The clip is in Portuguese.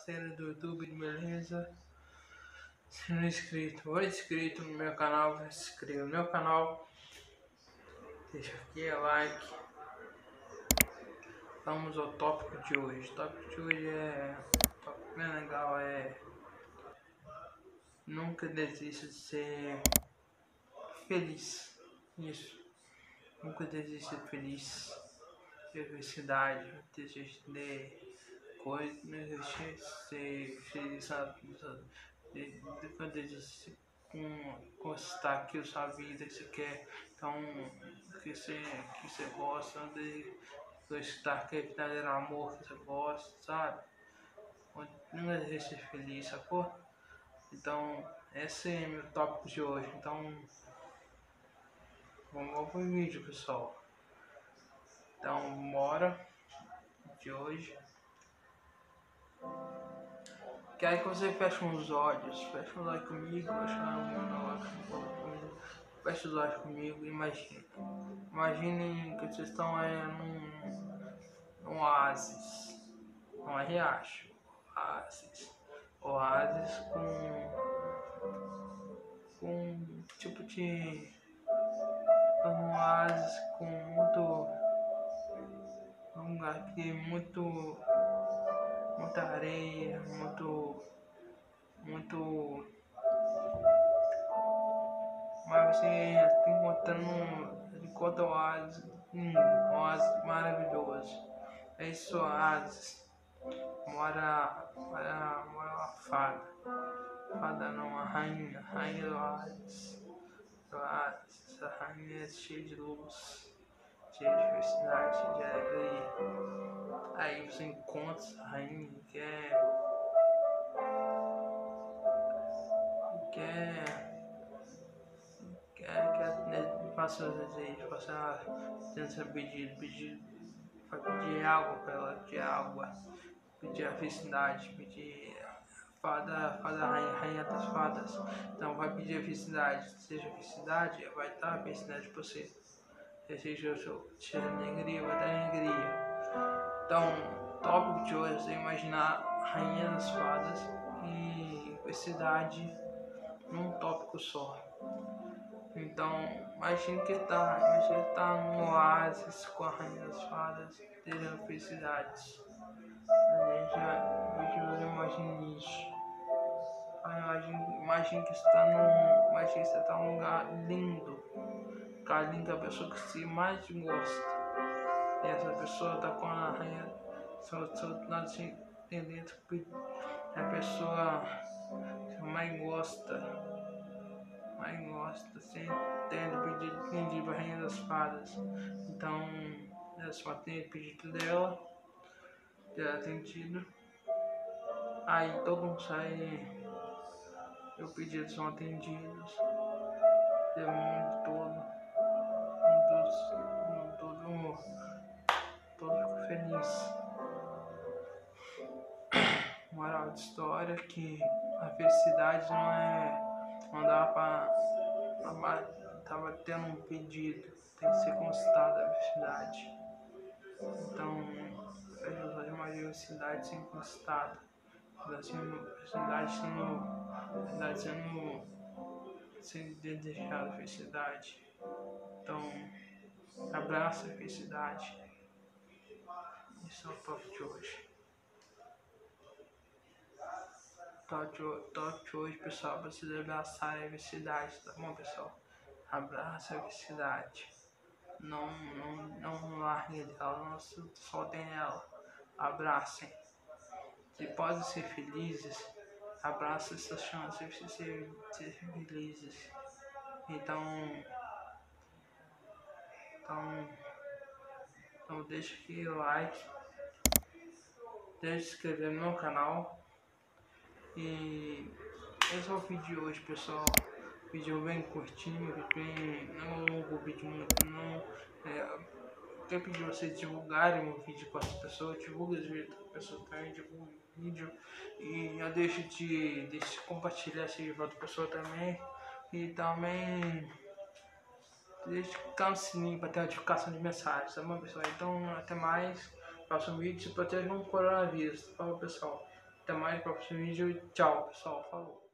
parceiro do YouTube, beleza? Se não é inscrito ou inscrito no meu canal, se inscreva no meu canal, deixa aqui o like. Vamos ao tópico de hoje. O tópico de hoje é um tópico bem legal, nunca desista de ser feliz. Isso. Nunca desista de ser feliz. Ter felicidade, desista de coisa, não existe ser feliz, sabe? Nunca desista com conquistar aquilo, sua vida que você quer. Então, que você gosta, de conquistar aquele verdadeiro amor que você gosta, sabe? Nunca desista de ser feliz, sacou? Então, esse é meu tópico de hoje. Então, vamos pro vídeo, pessoal. Então, bora de hoje. Quero que você feche os olhos comigo, feche os olhos comigo, imaginem que vocês estão num oásis, não é riacho, oásis com tipo de um oásis com um lugar que tem muita areia, mas você está encontra um oásis maravilhoso. Esse oásis mora uma fada não, uma rainha do oásis. Essa rainha é cheia de luz, cheia de felicidade, cheia de alegria. Aí você encontra essa rainha que faça seus desejos, faça seu pedido, vai pedir água para ela, pedir a felicidade, pedir rainha das fadas. Então vai pedir a felicidade, seja felicidade, vai dar a felicidade para você. Seja alegria, vai dar alegria. Então, o tópico de hoje é você imaginar a rainha das fadas e felicidade num tópico só. Então, imagine que tá num oásis com a rainha das fadas, desejando felicidades. Imagine isso. Imagine que você tá num lugar lindo. Lugar lindo, a pessoa que você mais gosta. E essa pessoa tá com a rainha seu lado assim, dentro, a pessoa que você mais gosta, você entende pedido pra rainha das fadas. Então, ela só tem o pedido dela, atendido. Aí todo mundo sai, os pedidos são atendidos, o mundo todo fica feliz. Moral de história que a felicidade não dá pra tava tendo um pedido, tem que ser conquistada a felicidade. Então, imagina a felicidade sendo conquistada, felicidade sendo desejada, felicidade. Então, abraça a felicidade. Esse é o tópico de hoje. Tópico de hoje, pessoal, precisa abraçar a felicidade, tá bom, pessoal? Abraça a felicidade. Não largue dela, não soltem ela. Abracem. Se podem ser felizes, abraça essa chance de ser felizes. Então deixa aqui o like, deixa de se inscrever no meu canal. E esse é o vídeo de hoje, pessoal. Vídeo bem curtinho, não longo vídeo muito não. Eu pedi vocês divulgarem o vídeo para as pessoas, divulga esse vídeo para as pessoas também, divulga o vídeo. E não deixe de compartilhar esse vídeo para outra pessoa também. E também deixe de clicar no sininho para ter notificação de mensagens, tá bom, pessoal? Então até mais, próximo vídeo, se proteja no coronavírus, tá bom, pessoal? Até mais no próximo vídeo. Tchau, pessoal. Falou.